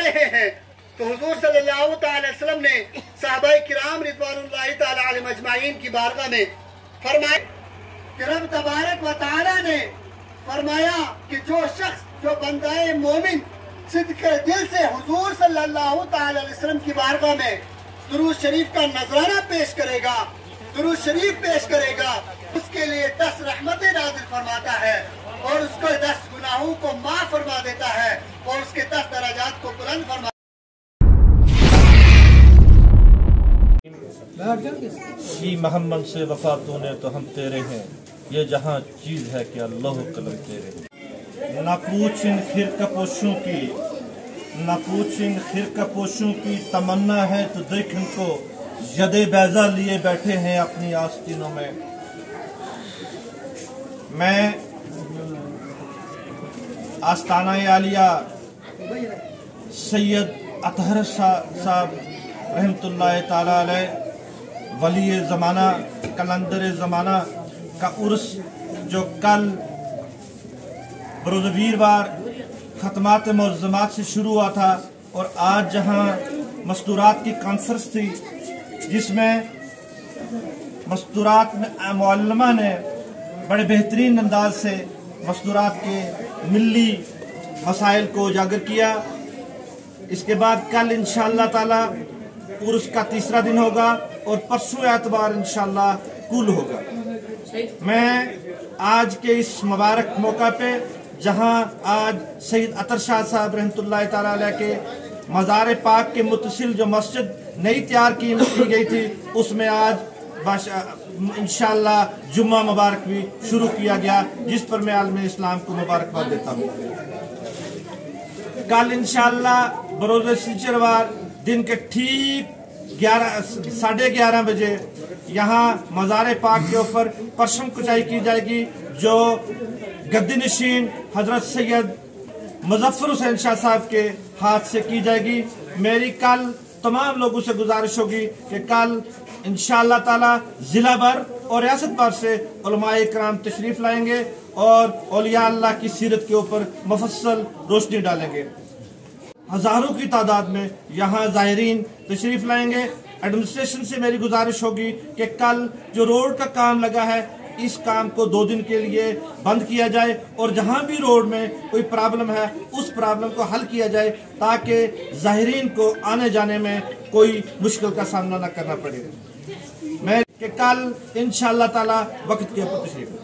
रहे हैं। तो हुजूर सल्लल्लाहु अलैहि वसल्लम ने सहाबाए किराम रिज़वानुल्लाहि तआला अलैहिम अजमाइन की बारगाह में फरमाया कि रब तबारक व तआला ने फरमाया कि जो शख्स, जो बंदाए मोमिन सिद्क़े दिल से हुजूर सल्लल्लाहु अलैहि वसल्लम की बारगाह में दुरूद शरीफ का नजराना पेश करेगा, दुरूद शरीफ पेश करेगा, उसके लिए 10 रहमतें नाज़िल फरमाता है और उसके 10 गुनाहों को माफ फरमा देता है और उसके 10 दराजात को बुलंद फरमा। कि मोहम्मद से वफा तूने तो हम तेरे हैं, ये जहाँ चीज है कि अल्लाह कलम तेरे। न पूछ इन खिरकपोशों की, न पूछ इन खिरकपोशों की तमन्ना है तो देख इनको यदे बैजा लिए बैठे हैं अपनी आस्तीनों में। मैं आस्ताना आलिया सैयद अतहर साहब रहमतुल्लाह ताला अलैह वली ज़माना कलंदर ज़माना का उर्स जो कल बरोज़ वीरवार ख़त्मात मुअज़्ज़मात से शुरू हुआ था और आज जहां मस्तूरात की कॉन्फ्रेंस थी जिसमें मस्तूरात में मुअल्लिमा ने बड़े बेहतरीन अंदाज से मस्तूरात के मिल्ली मसाइल को उजागर किया। इसके बाद कल इंशाअल्लाह ताला उर्स का तीसरा दिन होगा और परसों एतवार इंशाअल्लाह कुल होगा। मैं आज के इस मुबारक मौका पे जहां आज सैयद अतर शाह साहब रहमतुल्लाह ताला अलैह के मज़ार पाक के मुतसिल जो मस्जिद नई तैयार की गई थी उसमें आज इंशाअल्लाह जुम्मा मुबारक भी शुरू किया गया, जिस पर मैं आलम इस्लाम को मुबारकबाद देता हूँ। कल इंशाअल्लाह बरोज़ सिचरवार दिन के ठीक 11:30 बजे यहाँ मज़ार पाक के ऊपर परचम कुचाई की जाएगी जो गद्दी नशीन हजरत सैयद मुज़फ़्फ़र हुसैन शाह साहब के हाथ से की जाएगी। मेरी कल तमाम लोगों से गुजारिश होगी कि कल इंशाअल्लाह ताला जिला भर और रियासत भर से उलमाए किराम तशरीफ लाएंगे और औलिया अल्लाह की सीरत के ऊपर मुफस्सल रोशनी डालेंगे। हजारों की तादाद में यहाँ ज़ायरीन तशरीफ लाएंगे। एडमिनिस्ट्रेशन से मेरी गुजारिश होगी कि कल जो रोड का काम लगा है इस काम को 2 दिन के लिए बंद किया जाए और जहाँ भी रोड में कोई प्रॉब्लम है उस प्रॉब्लम को हल किया जाए ताकि ज़ायरीन को आने जाने में कोई मुश्किल का सामना न करना पड़े। मैं कि कल इंशाअल्लाह ताला वक्त के ऊपर तशरीफ